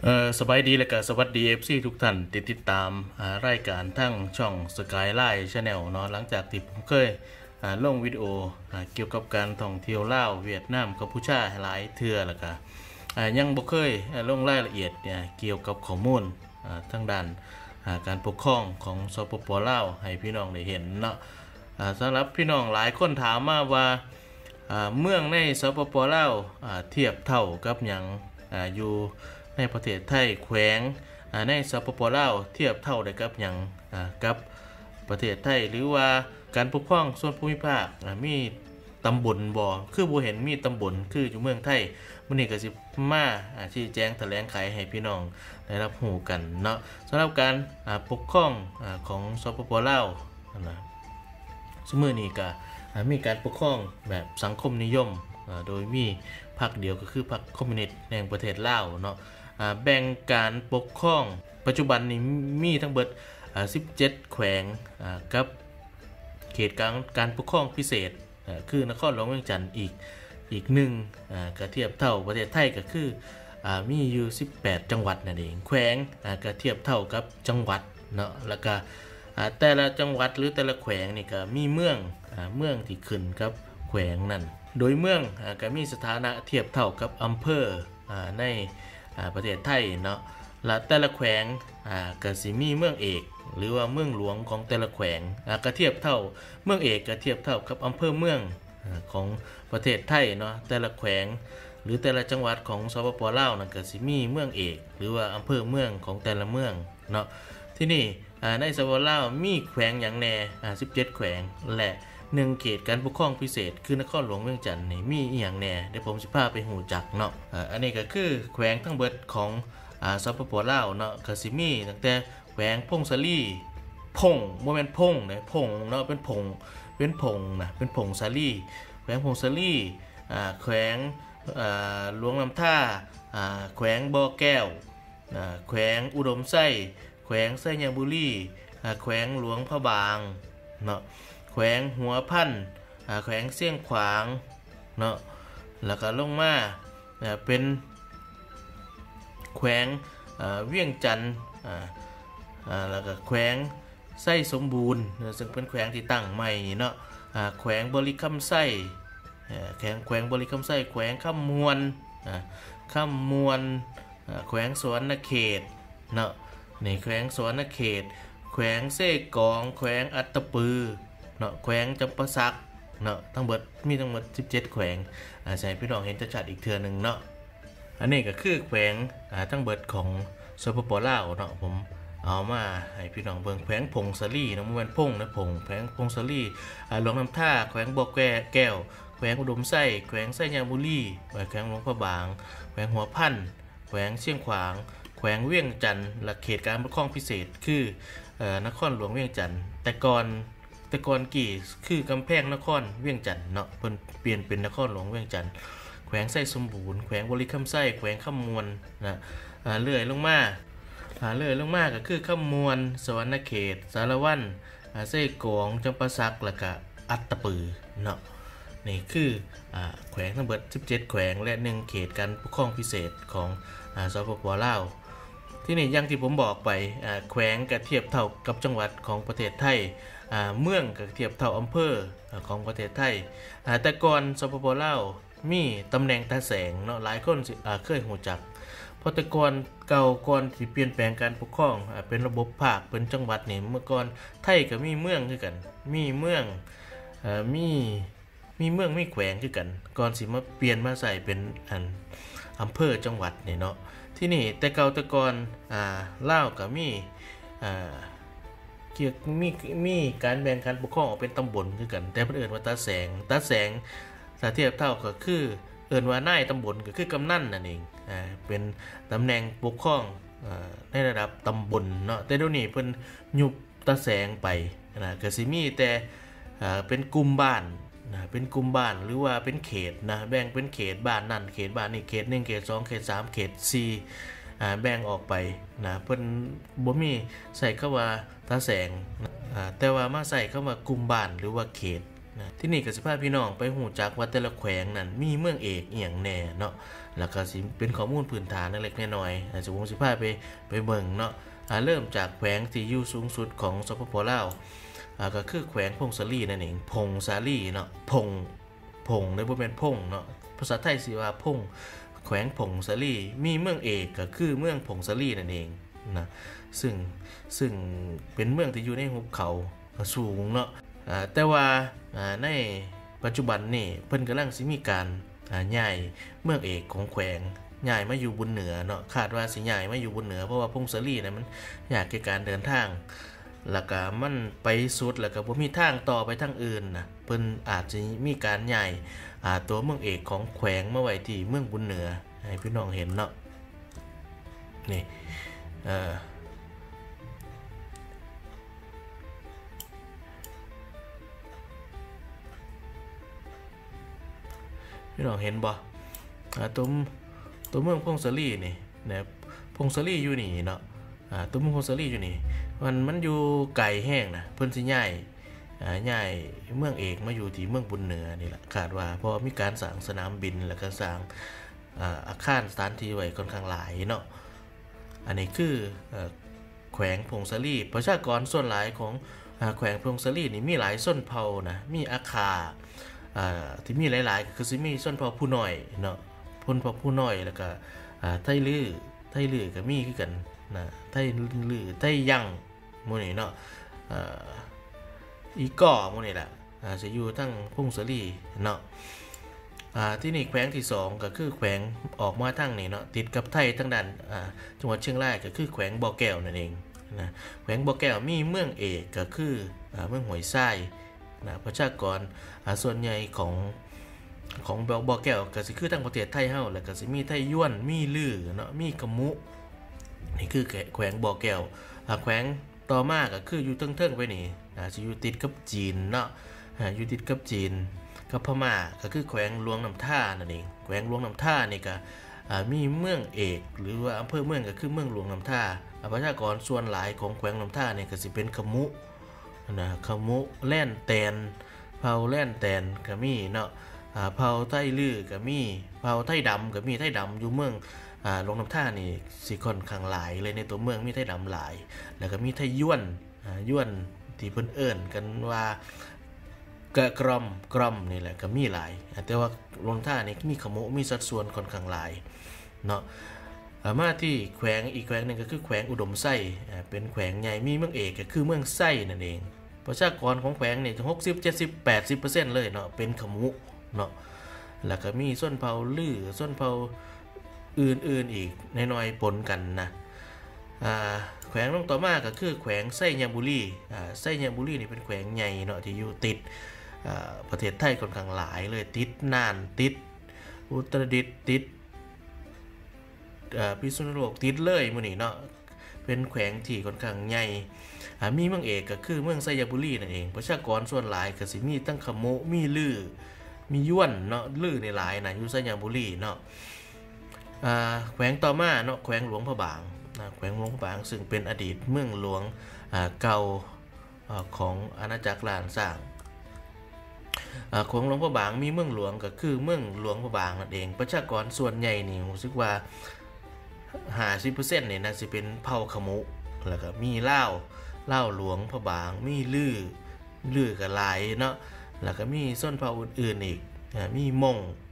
สบายดีและก็สวัสดี FC ทุกท่านที่ติดตามรายการทั้งช่อง Skyline Channel เนาะหลังจากที่ผมเคยลงวิดีโอเกี่ยวกับการท่องเที่ยวลาวเวียดนามกัมพูชาหลายเทื่อแล้วก็ยังบ่เคยลงรายละเอียดเกี่ยวกับข้อมูลทางด้านการปกครองของสปป.ลาวให้พี่น้องได้เห็นเนาะสำหรับพี่น้องหลายคนถามมาว่าเมืองในสปป.ลาวเทียบเท่ากับหยังอยู่ในประเทศไทยแขวงในสปป.ลาวเทียบเท่าได้กับหยังกับประเทศไทยหรือว่าการปกครองส่วนภูมิภาคมีตำบลบ่คือบ่เห็นมีตำบลคืออยู่เมืองไทยมื้อนี้ก็สิมาชี้แจงแถลงไขให้พี่น้องได้รับรู้กันเนาะสำหรับการปกครองของสปป.ลาวนะซุมื้อนี้ก็มีการปกครองแบบสังคมนิยมโดยมีพรรคเดียวก็คือพรรคคอมมิวนิสต์แห่งประเทศลาวเนาะแบ่งการปกครองปัจจุบันนี้มีทั้งเบิด17แขวงกับเขตการปกครองพิเศษคือนครหลวงเวียงจันทน์อีกหนึ่งก็เทียบเท่าประเทศไทยก็คือมีอยู่18จังหวัดนั่นเองแขวงก็เทียบเท่ากับจังหวัดเนาะแล้วก็แต่ละจังหวัดหรือแต่ละแขวงนี่ก็มีเมืองที่ขึ้นกับแขวงนั่นโดยเมืองก็มีสถานะเทียบเท่ากับอำเภอในประเทศไทยเนาะและแต่ละแขวงก็สิมีเมืองเอกหรือว่าเมืองหลวงของแต่ละแขวงก็เทียบเท่าเมืองเอกก็เทียบเท่ากับอำเภอเมืองของประเทศไทยเนาะแต่ละแขวงหรือแต่ละจังหวัดของสปป.ลาวนั่นก็สิมีเมืองเอกหรือว่าอำเภอเมืองของแต่ละเมืองเนาะที่นี่ในสปป.ลาวมีแขวงอย่างแน่17แขวงและ1เขตการปกครองพิเศษคือนครหลวงเวียงจันทน์นี่มีอีหยังแน่เดี๋ยวผมสิพาไปหูจักเนาะอันนี้ก็คือแขวงทั้งเบิดของสปป.ลาวเนาะก็สิมีตั้งแต่แขวงพงสลีพงบ่แม่นพงนะพงเนาะเป็นพงนะเป็นพงสลีแขวงพงสลีแขวงหลวงลำท่าแขวงบ่อแก้วแขวงอุดมไส้แขวงไส้ยางบุรีแขวงหลวงพระบางเนาะแขวงหัวพันแขวงเสียงขวางเนาะแล้วก็ลงมาเป็นแขวงเวียงจันทน์แล้วก็แขวงไส้สมบูรณ์ซึ่งเป็นแขวงที่ตั้งใหม่เนาะแขวงบริคำไส้แขวงบริคำไส้แขวงข้ามมวลแขวงสวรรณเขตเนาะนี่แขวงสวรรณเขตแขวงเสกองแขวงอัตตปือเนาะแขวงจำปาสักเนาะทั้งหมดมีทั้งหมด17แขวงใส่พี่น้องเห็นชัดๆอีกเทื่อนึงเนาะอันนี้ก็คือแขวงทั้งเบิดของสปป.ลาวเนาะผมเอามาให้พี่น้องเบิ่งแขวงพงสลีเนาะมันพงนะพงแขวงพงสลีหลวงน้ำท่าแขวงบ่อแก้วแขวงอุดมไส้แขวงไส้ยางบุรีแขวงหลวงพระบางแขวงหัวพันแขวงเชียงขวางแขวงเวียงจันทน์และเขตการปกครองพิเศษคือนครหลวงเวียงจันทน์แต่ก่อนกี่คือกำแพงนครเวียงจันทน์เนาะเพิ่นเปลี่ยนเป็นนครหลวงเวียงจันทน์แขวงไส้สมบูรณ์แขวงบริคำไส้แขวงข้ามมวลนะเลื่อยลงมาก็คือข้ามมวลสวรรณเขตสารวัตรไส้กองจำปาสักแล้วก็อัตตปือเนาะนี่คือแขวงทั้งหมด17แขวงและ1เขตการปกครองพิเศษของสปป.ลาวที่นี่อย่างที่ผมบอกไปแขวงก็เทียบเท่ากับจังหวัดของประเทศไทยเมืองก็เทียบเท่าอำเภอของประเทศไทยแต่ก่อนสปป.ลาวมีตำแหน่งตาแสงเนาะหลายคนเคยหูจักเพราะแต่ก่อนที่เปลี่ยนแปลงการปกครองเป็นระบบภาคเป็นจังหวัดนี่เมื่อก่อนไทยก็มีเมืองคือกันมีเมืองมีแขวงคือกันก่อนสิมาเปลี่ยนมาใส่เป็นอำเภอจังหวัดนี่เนาะที่นี่แต่ก่อนลาวก็มีเกี่ยวมีการแบ่งการปกครองออกเป็นตำบลคือกันแต่เพิ่นเอิ้นว่าตาแสงถ้าเทียบเท่าก็คือเอิ้นว่านายตำบลก็คือกำนันนั่นเองเป็นตำแหน่งปกครองในระดับตำบลเนาะแต่เดี๋ยวนี้เพิ่นยุบตาแสงไปนะก็สิมีแต่เป็นกลุ่มบ้านเป็นกลุ่มบ้านหรือว่าเป็นเขตนะแบ่งเป็นเขตบ้านนั่นเขตบ้านนี่เขต1เขต2เขต3เขต4แบ่งออกไปนะเพิ่นบ่มีใส่คำว่าตาแสงแต่ว่ามาใส่คำว่ากลุ่มบ้านหรือว่าเขตที่นี่ก็สิพาพี่น้องไปหูจักว่าแต่ละแขวงนั้นมีเมืองเอกอีหยังแน่เนาะแล้วก็สิเป็นข้อมูลพื้นฐานเล็กๆน้อยๆผมสิพาไปเบิ่งเนาะเริ่มจากแขวงที่อยู่สูงสุดของสปป.ลาวก็คือแขวงพงสาลีนั่นเองพงสาลีเนาะพงได้บ่แม่นพงเนาะภาษาไทยสิว่าพงแขวงพงสาลีมีเมืองเอกก็คือเมืองพงสาลีนั่นเองนะซึ่งเป็นเมืองที่อยู่ในหุบเขาสูงเนาะแต่ว่าในปัจจุบันนี่เพิ่นกำลังสิมีการย้ายเมืองเอกของแขวงย้ายมาอยู่บนเหนือเนาะคาดว่าสิย้ายมาอยู่บนเหนือเพราะว่าพงสาลีเนี่ยมันยากในการเดินทางแล้วก็มันไปสุดแล้วก็บ่มีทางต่อไปทางอื่นนะเพิ่นอาจจะมีการย้ายตัวเมืองเอกของแขวงมาไว้ที่เมืองบนเหนือให้พี่น้องเห็นเนาะนี่พี่น้องเห็นบ่ตัวเมืองพงสาลีนี่นะพงสาลีอยู่นี่เนาะตัวเมืองพงสาลีอยู่นี่มันอยู่ไกลแห้งนะเพิ่นสิย้ายเมืองเอกมาอยู่ที่เมืองบุญเหนือนี่แหละคาดว่าเพราะมีการสร้างสนามบินแล้วก็สร้างอาคารสถานที่ไว้ค่อนข้างหลายเนาะอันนี้คือแขวงพงสาลีประชากรส่วนหลายของแขวงพงสาลีนี่มีหลายชนเผ่านะมีอาคาที่มีหลายๆคือสิมีชนเผ่าผู้น้อยเนาะชนเผ่าผู้น้อยแล้วก็ไทลือก็มีคือกันนะไทลือไทยังหมู่นี้เนาะอีก่อหมู่นี้แหละจะอยู่ทั้งพงสาลีเนาะที่นี่แขวงที่2ก็คือแขวงออกมาทางนี้เนาะติดกับไทยทั้งด้านจังหวัดเชียงรายก็คือแขวงบ่อแก้วนั่นเองนะแขวงบ่อแก้วมีเมืองเอกก็คือเมืองห้วยทรายนะประชากรส่วนใหญ่ของบ่อแก้วก็สิคือทั้งประเทศไทยเฮาแล้วก็สิมีไทยย้วนมีลือเนาะมีกะมุนี่คือแขวงบ่อแก้วแขวงต่อมาก็คืออยู่เทิงๆไปนี่สิอยู่ติดกับจีนเนาะอยู่ติดกับจีนกับพม่าก็คือแขวงหลวงน้ำท่านั่นเองแขวงหลวงน้ำท่านี่ก็มีเมืองเอกหรือว่าอำเภอเมืองก็คือเมืองหลวงน้ำท่าประชากรส่วนหลายของแขวงน้ำท่านี่ก็สิเป็นขมุนะขมุแล่นแตนเผาแล่นแตนก็มีเนาะเผาไทลือก็มีเผาไทดำก็มีไทดำอยู่เมืองหลวงน้ำท่านี่สิค่อนข้างหลายเลยในตัวเมืองมีไทดำหลายแล้วก็มีไทย้วนที่เพิ่นเอิ้นกันว่ากะกรอมนี่แหละก็มีหลายแต่ว่าหลวงท่านี่มีขมุมีสัดส่วนค่อนข้างหลายเนาะมาที่แขวงอีกแขวงนึงก็คือแขวงอุดมไส้เป็นแขวงใหญ่มีเมืองเอกก็คือเมืองไส้นั่นเองประชากรของแขวงนี่60 70 80% เลยเนาะเป็นขมุเนาะแล้วก็มีส้นเผ่าลือส้นเผ่าอื่นๆอีกน้อยๆปนกันนะแขวงลงต่อมาก็คือแขวงไส้ยาบุรีไส้ยาบุรีนี่เป็นแขวงใหญ่เนาะที่อยู่ติดประเทศไทยค่อนข้างหลายเลยติดน่านติดอุตรดิตถ์ติดพิษณุโลกติดเลยมื้อนี้เนาะเป็นแขวงที่ค่อนข้างใหญ่มีเมืองเอกก็คือเมืองไซยบุรีนั่นเองประชากรส่วนหลายก็สิมีตั้งขโมมีลือมีย้วนเนาะลือในหลายนะอยู่ไซยบุรีเนาะแขวงต่อมาเนาะแขวงหลวงพระบางแขวงหลวงพระบางซึ่งเป็นอดีตเมืองหลวงเก่าของอาณาจักรล้านสร้างแขวงหลวงพระบางมีเมืองหลวงก็คือเมืองหลวงพระบางนั่นเองประชากรส่วนใหญ่นี่รู้สึกว่า50% นี่น่าสิเป็นเผ่าขมุแล้วก็มีลาวหลวงพระบางมีลือก็หลายเนาะแล้วก็มีส้นเผ่าอื่นๆอีกมีม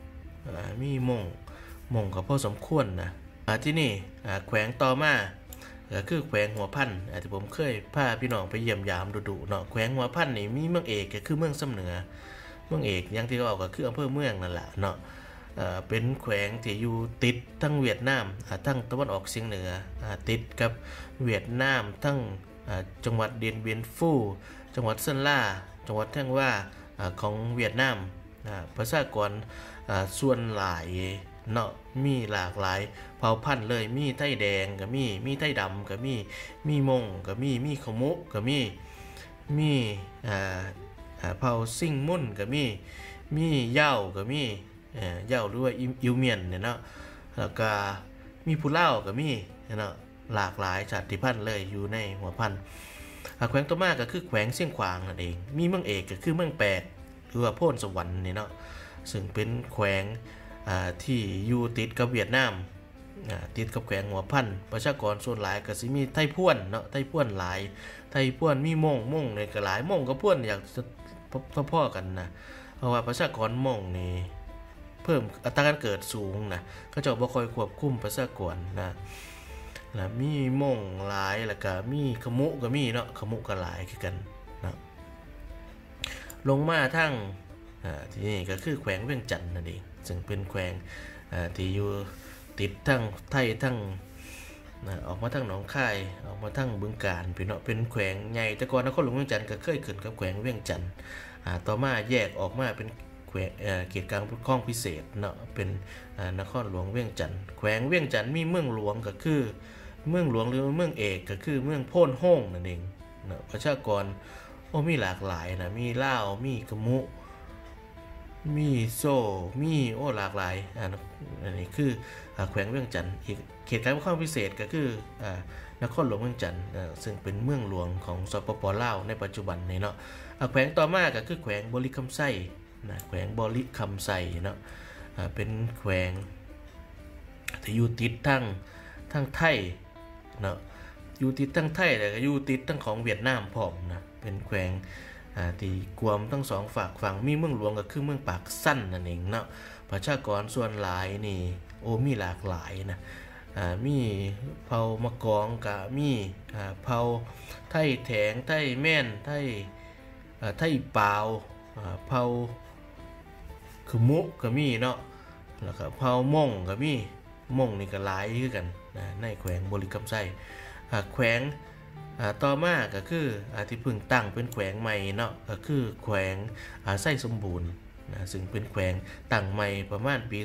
งก็พอสมควรนะที่นี่แขวงต่อมาก็คือแขวงหัวพันที่ผมเคยพาพี่น้องไปเยี่ยมยามดูๆเนาะแขวงหัวพันนี่มีเมืองเอกก็คือเมืองสำเหนือเมืองเอกอย่างที่เขาบอกก็คืออำเภอเมืองนั่นแหละเนาะเป็นแขวงที่อยู่ติดทั้งเวียดนามทั้งตะวันออกเฉียงเหนือติดกับเวียดนามทั้งจังหวัดเดียนเบียนฟู่จังหวัดเซินล่าจังหวัดแท่งว่าของเวียดนามประชากรส่วนหลายเนาะมีหลากหลายเผ่าพันธุ์เลยมีไทแดงก็มีไทดำก็มีมงก็มีขมุก็มีเผ่าซิ่งมุ่นก็มีเหย้าก็มีเหย้าหรือว่าอิวเมียนเนี่ยเนาะแล้วก็มีผู้เล่าก็มีเนาะหลากหลายชาติพันธุ์เลยอยู่ในหัวพันธุ์แขวงต่อมาก็คือแขวงเชียงขวางนั่นเองมีเมืองเอกก็คือเมืองแปดหรือว่าโพนสวรรค์นี่เนาะซึ่งเป็นแขวงที่อยู่ติดกับเวียดนามติดกับแขวงหัวพันประชากรส่วนหลายก็สิมีไทพวนเนาะไทพวนหลายไทพวนมีม่งในก็หลายม่งกับพวนอยากจะพ่อๆกันนะเพราะว่าประชากรม่งนี่เพิ่มอัตราการเกิดสูงนะเขาจะบ่ค่อยควบคุมประชากรนะแล้วมีม่งหลายแล้วก็มีขมุก็มีเนาะขมุก็หลายคือกันนะลงมาทั้งที่นี่ก็คือแขวงเวียงจันทน์นั่นเองซึ่งเป็นแขวงที่อยู่ติดทั้งไทยทั้งออกมาทั้งหนองคายออกมาทั้งบึงกาฬพี่เนาะเป็นแขวงใหญ่แต่ก่อนนครหลวงเวียงจันทน์ก็เคยขึ้นกับแขวงเวียงจันทน์ต่อมาแยกออกมาเป็นแขวงเขตการปกครองพิเศษเนาะเป็นนครหลวงเวียงจันทน์แขวงเวียงจันทน์มีเมืองหลวงก็คือเมืองหลวงหรือเมืองเอกก็คือเมืองโพ่นโฮ่งนั่นเองเนาะประชากรมีหลากหลายนะมีลาวมีกะมุมีโซมีหลากหลายอันนี้คือแขวงเวียงจันทน์อีกเขตการปกครองพิเศษก็คือนครหลวงเวียงจันทน์ซึ่งเป็นเมืองหลวงของสปป.ลาวในปัจจุบันนี้เนาะแขวงต่อมาก็คือแขวงบริคำไส้นะแขวงบริคำไส้เนาะเป็นแขวงที่อยู่ติดทั้งไทยเนาะอยู่ติดทั้งไทยแต่ก็อยู่ติดทั้งของเวียดนามพร้อมนะเป็นแขวงที่กวมทั้งสองฝากฝั่งมีเมืองหลวงก็คือเมืองปากสั้นนั่นเองเนาะประชากรส่วนหลายนี่มีหลากหลายนะมีเผ่ามะกองกะมีเผ่าไทยแถงไทยแม่นไทยปาวเผ่าขมุก็มีเนาะแล้วก็เผ่าม่งก็มีม่งนี่ก็หลายคือกันในแขวงบริคำไส้แขวงต่อมาก็คือที่เพิ่งตั้งเป็นแขวงใหม่เนาะก็คือแขวงไส้สมบูรณ์นะซึ่งเป็นแขวงตั้งใหม่ประมาณปี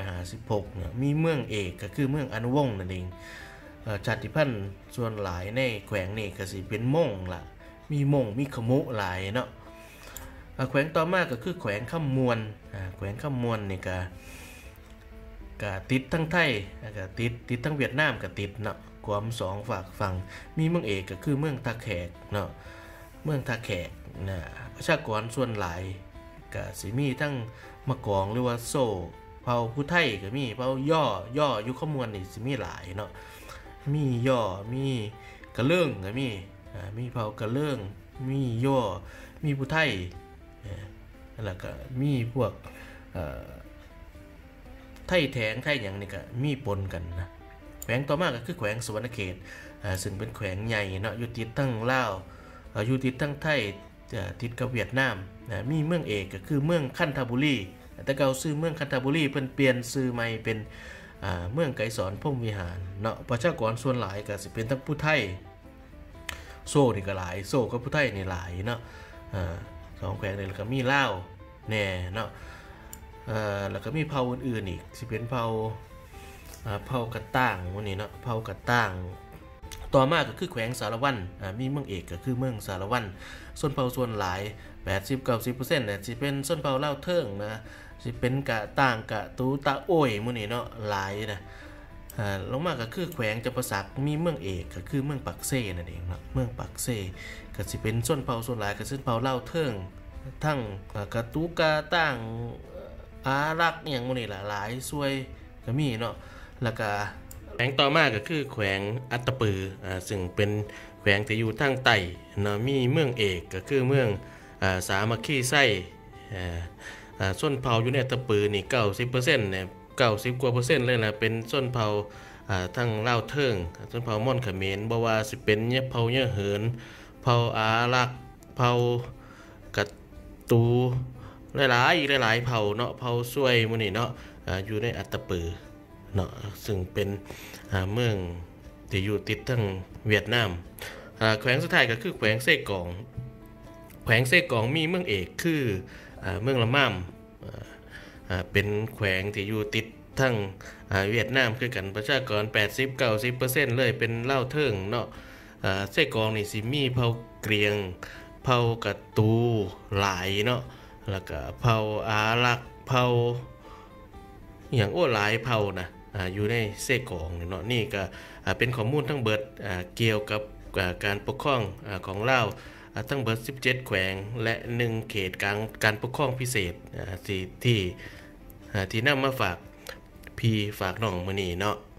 2556เนี่ยมีเมืองเอกก็คือเมืองอนุวงศ์นั่นเองชาติพันธุ์ส่วนหลายในแขวงนี้ก็สิเป็นม่งล่ะมีม่งมีขมุหลายเนาะแขวงต่อมาก็คือแขวงคำมวนแขวงคำมวนนี่ก็ติดทั้งไทยก็ติดทั้งเวียดนามก็ติดเนาะความสองฝากฝั่งมีเมืองเอกก็คือเมืองท่าแขกเนาะเมืองท่าแขกนะประชากรส่วนหลายก็สิมีทั้งมะกองหรือว่าโซ่เผ่าผู้ไทยก็มีเผ่าย่ออยู่ขมวนนี่สิมีหลายเนาะมีย่อมีกระเลื่องก็มีเผ่ากระเลื่องมีย่อมีผู้ไทยแล้วก็มีพวกไทยแถงไทยอย่างนี้ก็มีปนกันนะแขวงต่อมาก็คือแขวงสวรรณเขตซึ่งเป็นแขวงใหญ่เนาะอยู่ติดทั้งลาวอยู่ติดทั้งไทยติดกับเวียดนามมีเมืองเอกก็คือเมืองคันธบุรีแต่เก่าชื่อเมืองคันธบุรีเพิ่นเปลี่ยนชื่อใหม่เป็นเมืองไกรสอนพรหมวิหารเนาะประชากรส่วนหลายก็สิเป็นทั้งผู้ไทยโซ่นี่ก็หลายโซ่กับผู้ไทยนี่หลายเนาะสองแขวงนี่แล้วก็มีลาวแน่เนาะแล้วก็มีเผ่าอื่นๆอีกสิเป็นเผ่ากระต่างวันนี้เนาะเผ่ากระต่างต่อมาก็คือแขวงสารวัตรมีเมืองเอกก็คือเมืองสารวัตรส่วนเผ่าส่วนหลาย 80-90% เนี่ยสิเป็นส่วนเผ่าเล่าเทิงนะสิเป็นกะต่างกะตูตะโอ้ยมื้อนี้เนาะหลายนะลงมาก็คือแขวงจำปาสักมีเมืองเอกก็คือเมืองปักเซ่นั่นเองเนาะเมืองปักเซ่ก็สิเป็นส่วนเผ่าส่วนหลายก็ส่วนเผ่าเล่าเทิงทั้งกะตูกะต่างอารักอย่างมื้อนี้ล่ะหลายซวยก็มีเนาะแล้วก็แขวงต่อมาก็คือแขวงอัตตปือซึ่งเป็นแขวงที่อยู่ทางใต้เนาะมีเมืองเอกก็คือเมืองสามัคคีไส้ส้นเผ่าอยู่ในอัตตปือนี่ 90% เนี่ย90กว่า%เลยนะเป็นส้นเผ่าทั้งลาวเทิงส้นเผ่ามอนเขมรบ่ว่าสิเป็นเผ่าเยอะเหินเผ่าอารักเผ่ากะตูหลายเผ่าเนาะเผ่าซวยมื้อนี้เนาะอยู่ในอัตตปือเนาะซึ่งเป็นเมืองที่อยู่ติดทั้งเวียดนามแขวงสุดท้ายก็คือแขวงเซกองแขวงเซกองมีเมืองเอกคือเมืองละม่ามเป็นแขวงที่อยู่ติดทั้งเวียดนามคือกันประชากร 80-90% เลยเป็นเล่าเทิงเนาะเซกองนี่สิมีเผ่าเกรียงเผ่ากะตูหลายเนาะแล้วก็เผ่าอารักเผ่าอย่างหลายเผ่านะอยู่ในเซกองเนาะนี่ก็เป็นข้อมูลทั้งเบิดเกี่ยวกับการปกครองของลาวทั้งเบิด17แขวงและ1เขตการปกครองพิเศษที่นำมาฝากพี่ฝากน้องมื้อนี้เนาะ